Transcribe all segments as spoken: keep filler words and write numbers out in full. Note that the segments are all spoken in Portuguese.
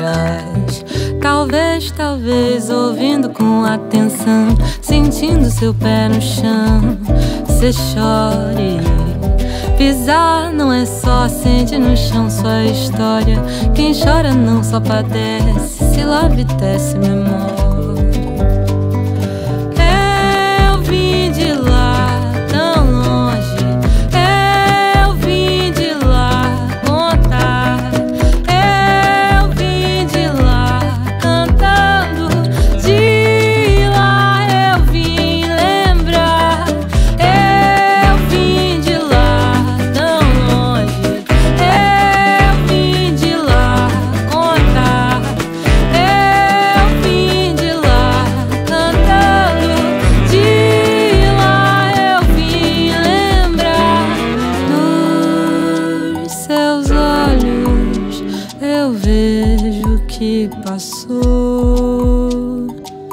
atrás. Talvez, talvez, ouvindo com atenção, sentindo seu pé no chão, cê chore. Pisar não é só, sente no chão sua história. Quem chora não só padece, se lave tece memória. Eu vim de lá, tão longe. Eu vim de lá contar. Eu vim de lá cantando. De lá eu vim lembrar. Eu vim de lá tão longe. Eu vim de lá contar. Eu vim de lá cantando. De lá eu vim lembrar. Nos seus olhos eu vejo o que passou.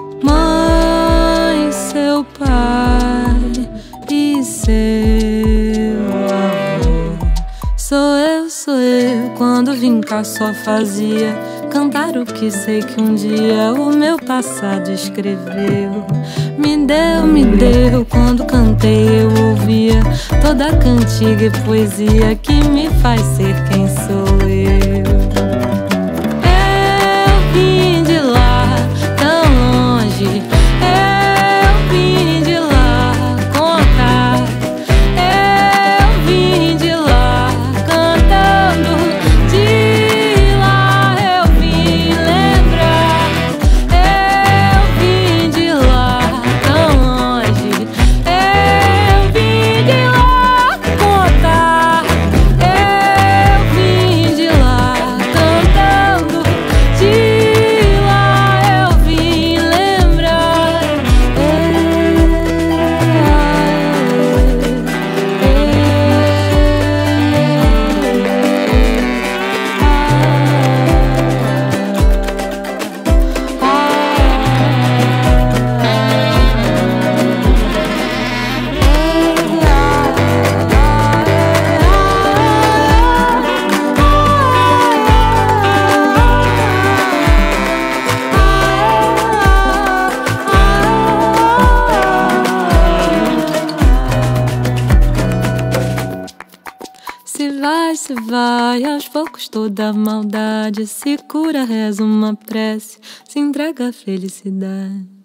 Mãe, seu pai e seu avô. Sou eu, sou eu, quando vim cá só fazia cantar o que sei que um dia o meu passado escreveu. Me deu, me deu, quando cantei eu ouvia toda a cantiga e poesia que me faz ser quem sou eu. Eu vim de lá, tão longe. Eu vim de lá contar. Eu vim de lá cantando. De lá eu vim lembrar. Eu vim de lá tão longe. Eu vim de lá contar. Eu vim de lá cantando. De lá eu vim lembrar. Se vai, se vai, aos poucos toda maldade se cura, reza uma prece, se entrega a felicidade.